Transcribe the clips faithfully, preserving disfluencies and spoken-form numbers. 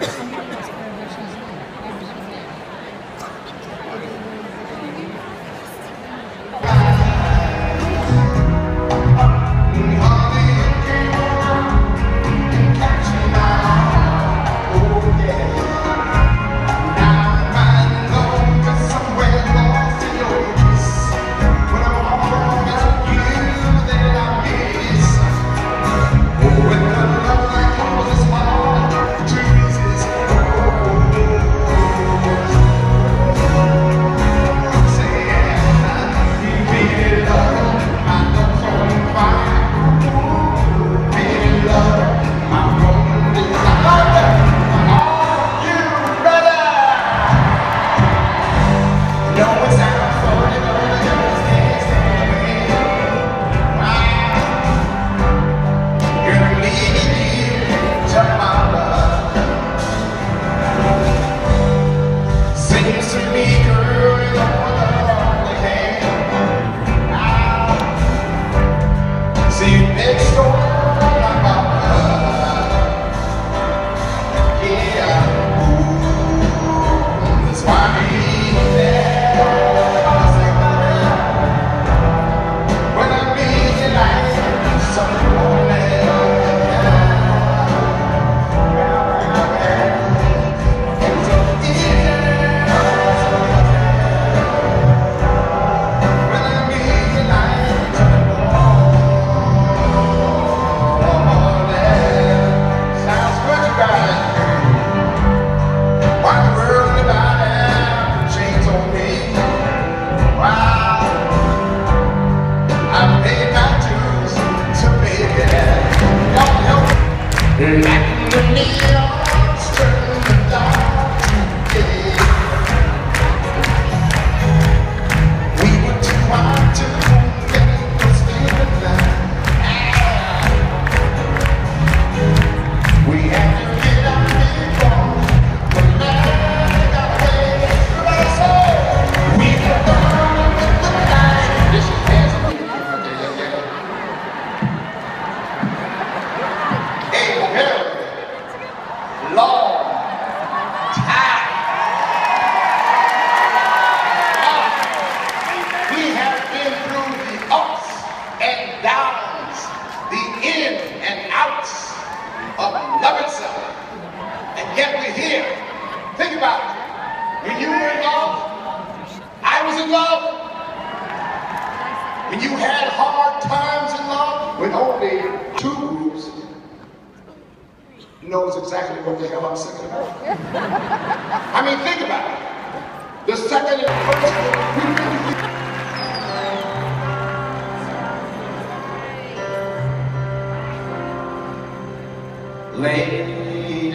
knows exactly what the hell I'm singing about. I mean, think about it. The second and first, lady,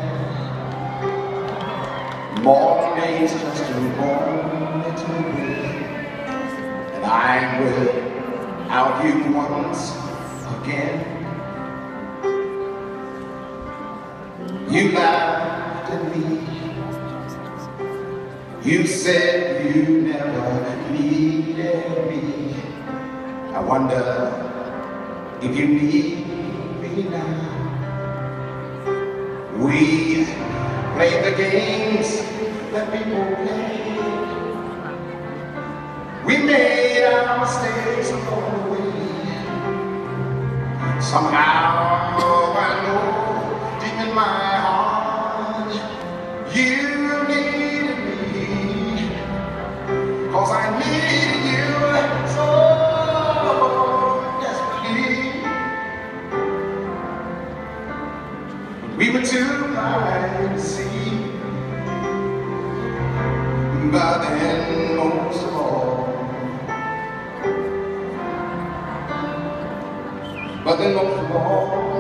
morning's just a moment away, and I will out you once again. You laughed at me. You said you never needed me. I wonder if you need me now. We played the games that people play. We made our mistakes along the way. Somehow I know deep in my heart you needed me, 'cause I needed you so desperately. We were too blind to see, but then most of all, but then most of all,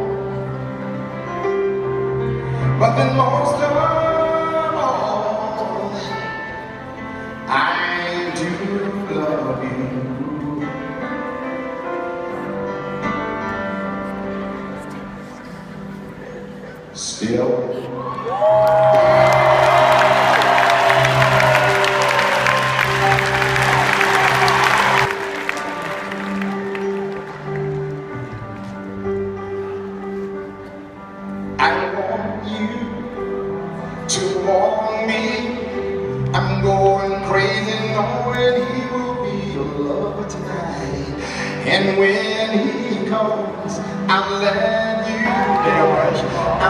but then most of all, I do love you. Still. I want you when he will be your lover tonight. And when he comes, I'll let you down.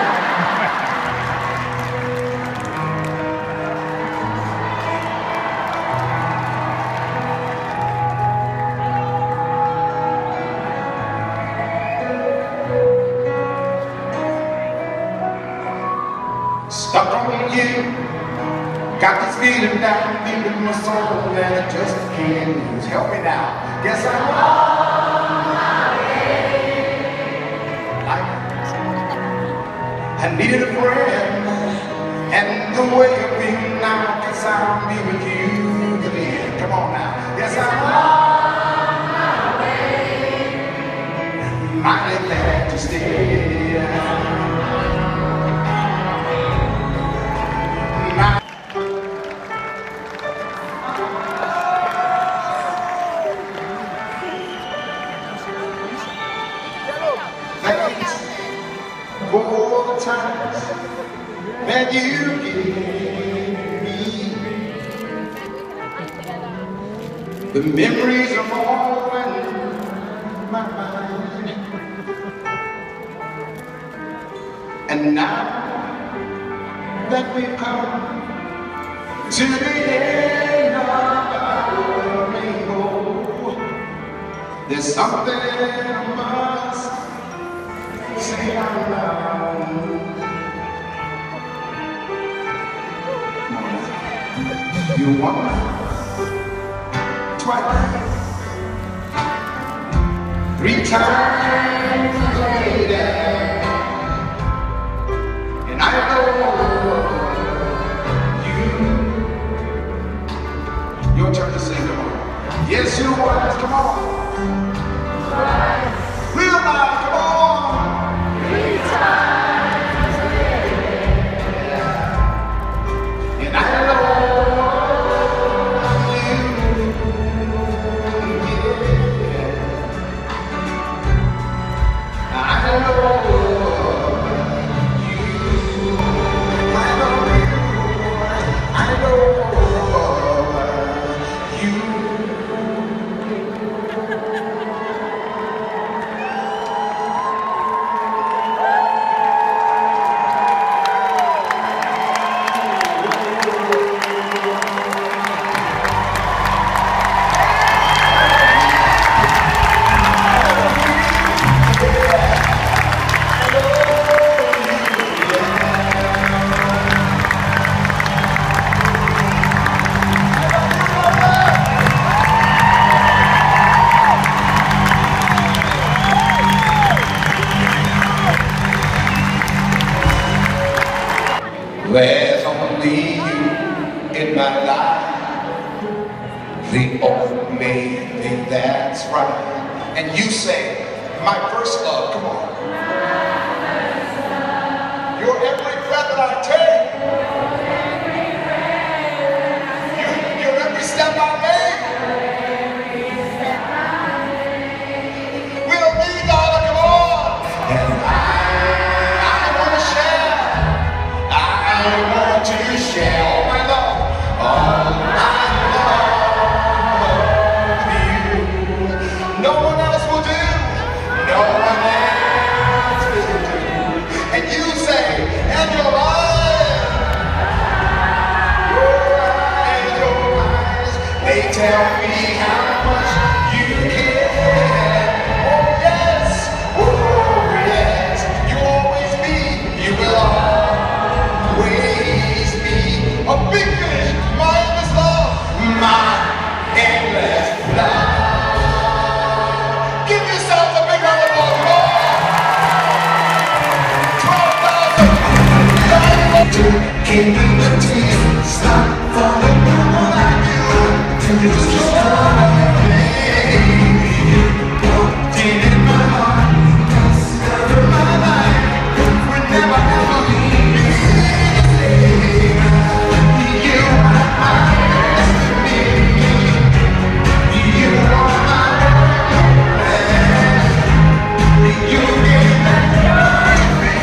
Stuck on you, got this feeling down deep in my soul that I just can't lose. Help me now. Guess I'm on my way. I needed a friend, and the way I feel now, guess I'll be with you to the end. Come on now. Guess I'm on my way. Mighty glad to stay. Thanks for all the times that you gave me. The memories are all in my mind. And now that we've come to the end of our rainbow, there's something I must say out loud. You want twice, three times later, and I know you. Your turn to sing. Come on. Yes, you was. Come on. Real loud. Come on. There's only you in my life, the only thing that's right. And you say, my first love, come on. You're every breath that I take. You're, you're every step I make. We'll be darling, come on. And I, I want to share. I want to share all my love, all my love with you. No one else will do, no one else will do. And you say, and your eyes, your eyes, your eyes, they tell me how much you care. Oh yes, oh yes, you always be, you will always be a big fish, my endless love, my endless love. Give yourself a big round of applause. twelve thousand. Can you stop falling like you? Till you just stop. You walked in my heart, covered my life, would never ever leave. You are my destiny. You are my romance. You gave that joy to me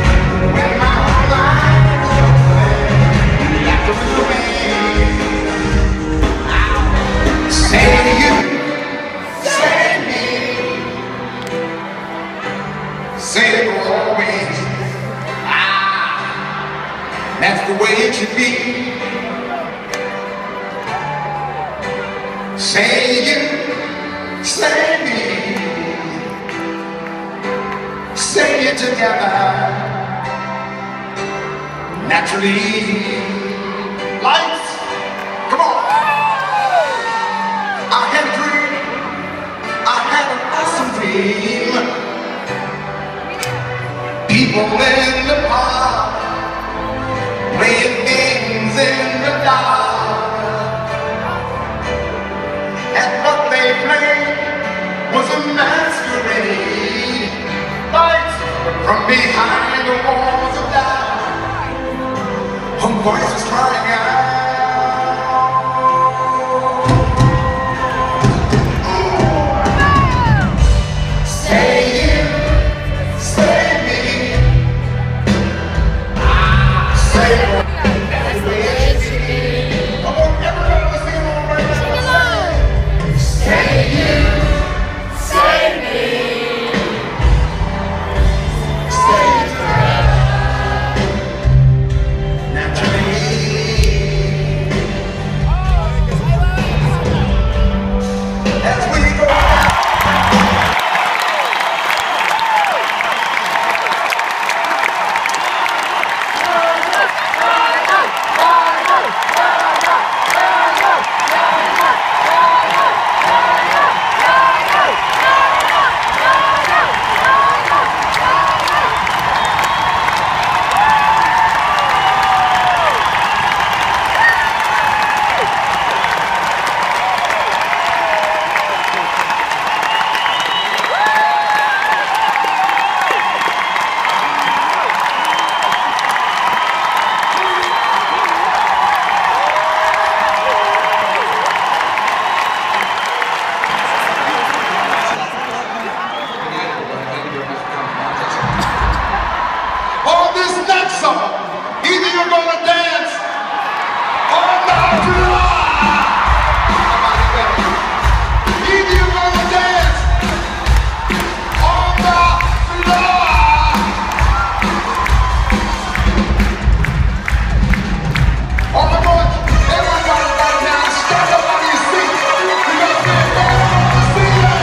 when my whole life was over. You left me. always. Ah, that's the way it should be. Say you, say me, say it together, naturally. Lights, come on. I had a dream, I had an awesome dream. People in the park, playing games in the dark. And what they played was a masquerade. Lights from behind the walls of doubt, her voice is crying out. Either you're gonna dance or not. Either you're gonna dance or not. All I want everybody right now to stand up on your feet because we're going on to see that.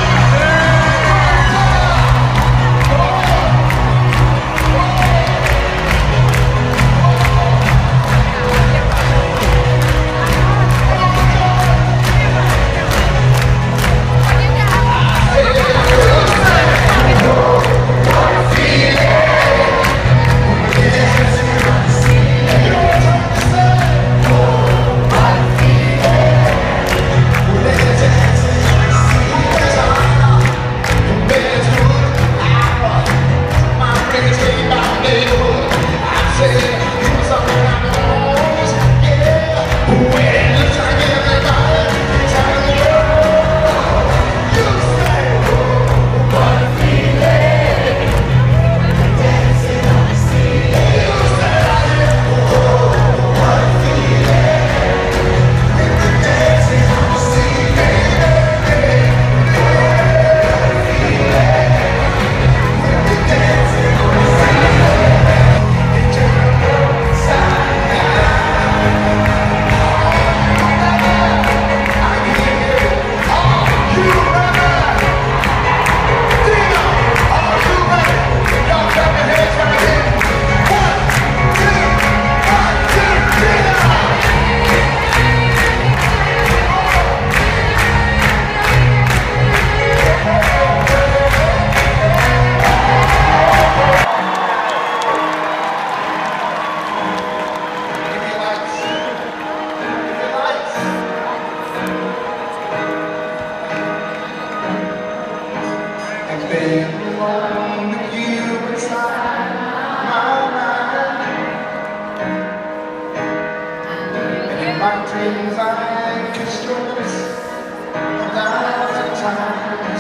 Dreams I kissed your lips a thousand times,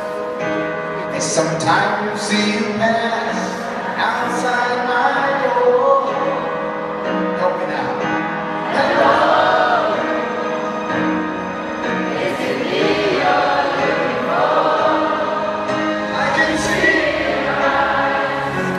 and sometimes see you pass outside my door. Help me now. Hello, is it me you're looking for? I can see your eyes.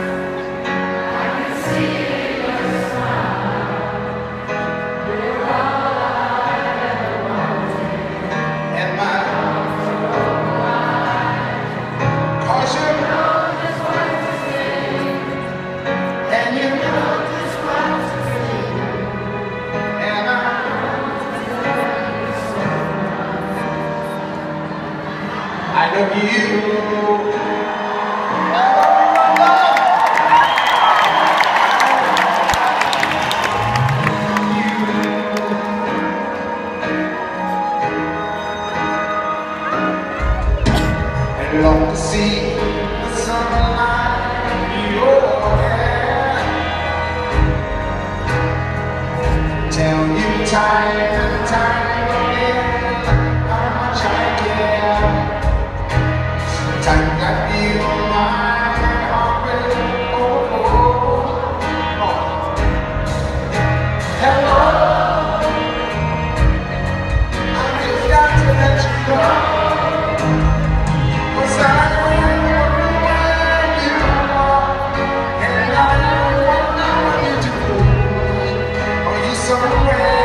Time, time again, how much I care. Sometimes I feel my heart will overflow. Hello, I just got to let you go. 'Cause I know where you are, and I want you to go. Are you somewhere?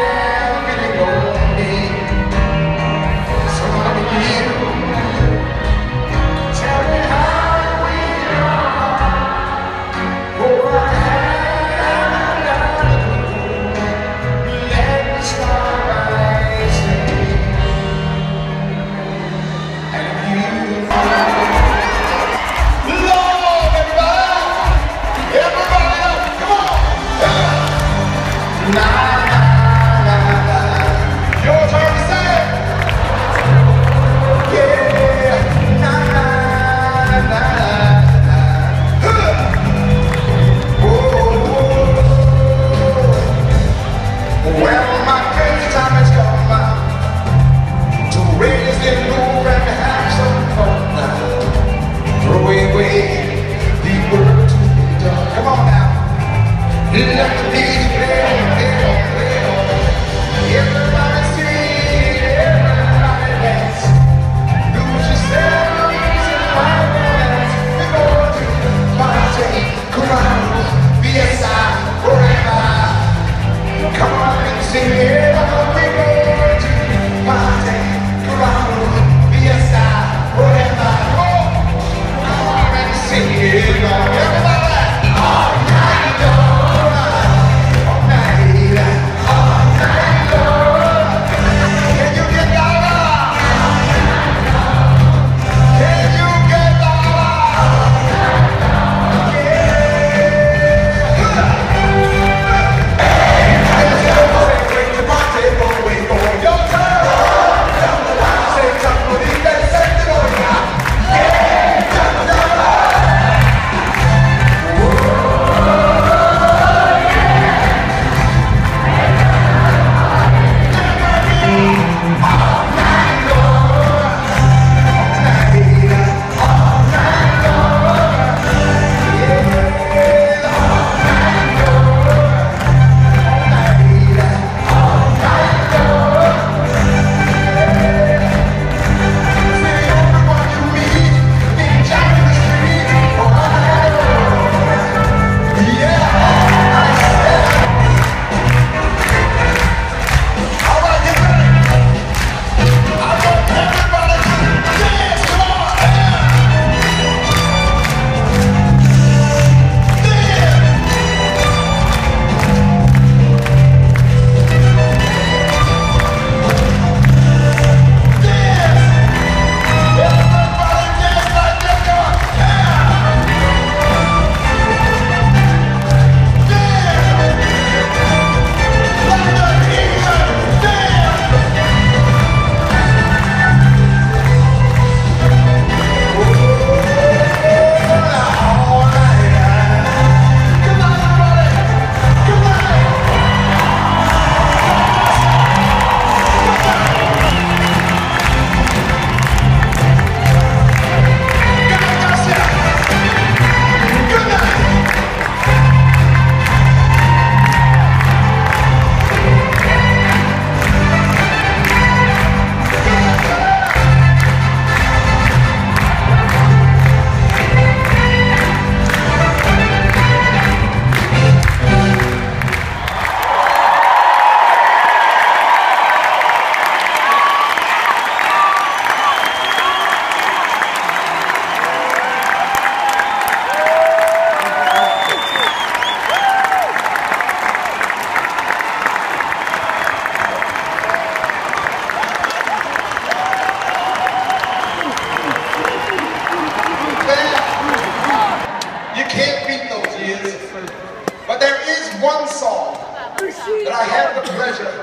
one song that I had the pleasure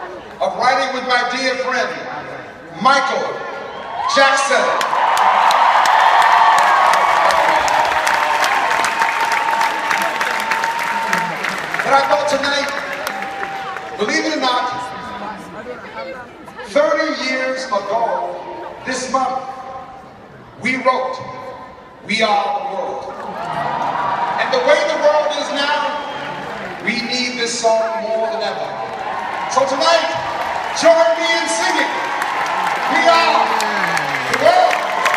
of writing with my dear friend, Michael Jackson. But I thought tonight, believe it or not, thirty years ago this month, we wrote, "We Are the World." And the way the world is now, we need this song more than ever. So tonight, join me in singing, "We Are the World."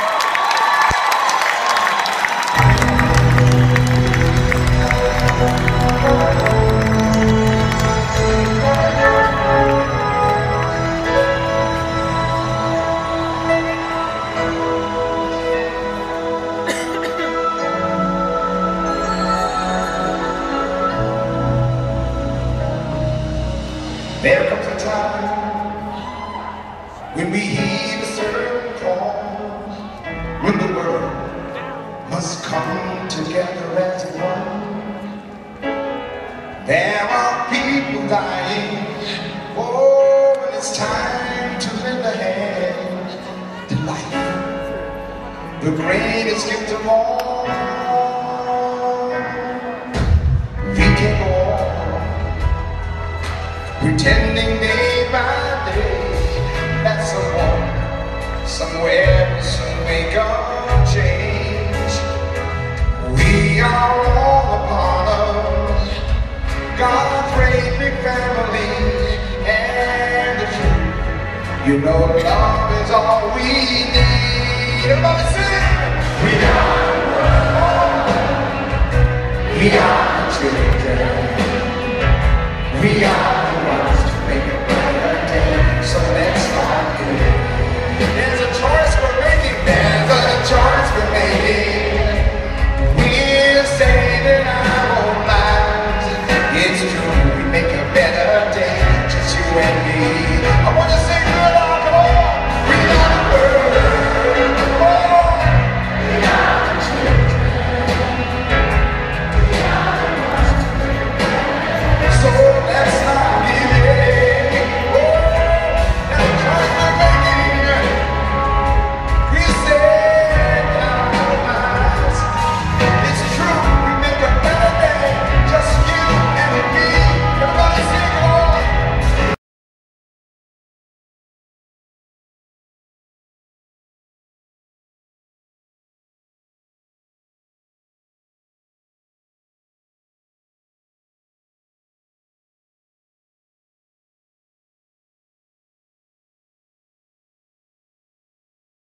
There comes a time when we heed a certain call, when the world must come together as one. There are people dying, oh, when it's time to lend a hand to life, the greatest gift of all. We can go on pretending day by day that someone, somewhere will soon make a change. We are all a part of God's great big family, and the truth, you know, love is all we need. Everybody sing! We are the world. We are the children. We are